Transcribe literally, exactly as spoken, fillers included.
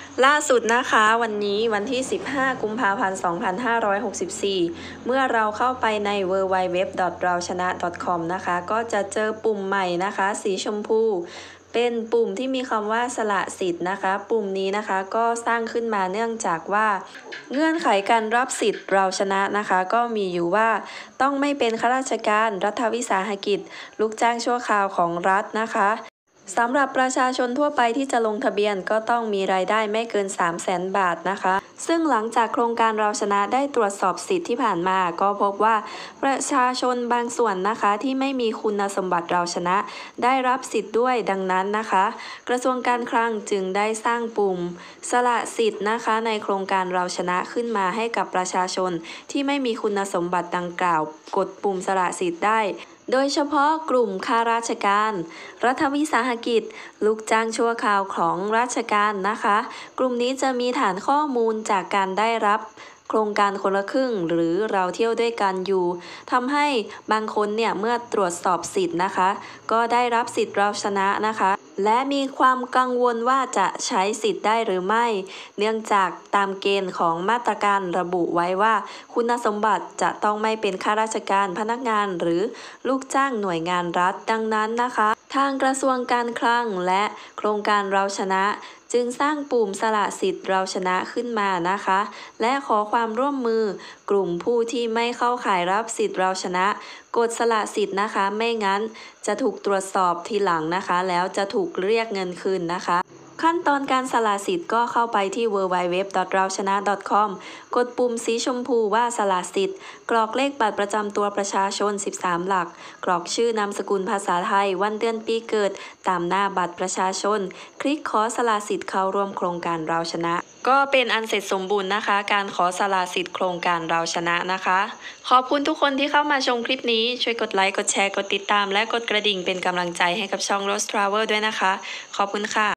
ล่าสุดนะคะวันนี้วันที่สิบห้ากุมภาพันธ์สองพันห้าร้อยหกสิบสี่เมื่อเราเข้าไปใน ดับเบิลยู ดับเบิลยู ดับเบิลยู ดอท เราชนะ ดอท คอม นะคะก็จะเจอปุ่มใหม่นะคะสีชมพูเป็นปุ่มที่มีคำว่าสละสิทธิ์นะคะปุ่มนี้นะคะก็สร้างขึ้นมาเนื่องจากว่าเงื่อนไขการรับสิทธิ์เราชนะนะคะก็มีอยู่ว่าต้องไม่เป็นข้าราชการรัฐวิสาหกิจลูกจ้างชั่วคราวของรัฐนะคะสำหรับประชาชนทั่วไปที่จะลงทะเบียนก็ต้องมีรายได้ไม่เกิน สามแสน บาทนะคะซึ่งหลังจากโครงการเราชนะได้ตรวจสอบสิทธิ์ที่ผ่านมาก็พบว่าประชาชนบางส่วนนะคะที่ไม่มีคุณสมบัติเราชนะได้รับสิทธิ์ด้วยดังนั้นนะคะกระทรวงการคลังจึงได้สร้างปุ่มสละสิทธิ์นะคะในโครงการเราชนะขึ้นมาให้กับประชาชนที่ไม่มีคุณสมบัติดังกล่าวกดปุ่มสละสิทธิ์ได้โดยเฉพาะกลุ่มข้าราชการรัฐวิสาหกิจลูกจ้างชั่วคราวของราชการนะคะกลุ่มนี้จะมีฐานข้อมูลจากการได้รับโครงการคนละครึ่งหรือเราเที่ยวด้วยกันอยู่ทำให้บางคนเนี่ยเมื่อตรวจสอบสิทธิ์นะคะก็ได้รับสิทธิ์เราชนะนะคะและมีความกังวลว่าจะใช้สิทธิ์ได้หรือไม่เนื่องจากตามเกณฑ์ของมาตรการระบุไว้ว่าคุณสมบัติจะต้องไม่เป็นข้าราชการพนักงานหรือลูกจ้างหน่วยงานรัฐดังนั้นนะคะทางกระทรวงการคลังและโครงการเราชนะจึงสร้างปุ่มสละสิทธิ์เราชนะขึ้นมานะคะและขอความร่วมมือกลุ่มผู้ที่ไม่เข้าข่ายรับสิทธิ์เราชนะกดสละสิทธิ์นะคะไม่งั้นจะถูกตรวจสอบทีหลังนะคะแล้วจะถูกเรียกเงินคืนนะคะขั้นตอนการสละสิทธิ์ก็เข้าไปที่ ดับเบิลยู ดับเบิลยู ดับเบิลยู ดอท เราชนะ ดอท คอม กดปุ่มสีชมพูว่าสละสิทธิ์กรอกเลขบัตรประจำตัวประชาชนสิบสามหลักกรอกชื่อนามสกุลภาษาไทยวันเดือนปีเกิดตามหน้าบัตรประชาชนคลิกขอสละสิทธิ์เข้าร่วมโครงการเราชนะก็เป็นอันเสร็จสมบูรณ์นะคะการขอสละสิทธิ์โครงการเราชนะนะคะขอบคุณทุกคนที่เข้ามาชมคลิปนี้ช่วยกดไลค์กดแชร์กดติดตามและกดกระดิ่งเป็นกำลังใจให้กับช่อง Rose Travel ด้วยนะคะขอบคุณค่ะ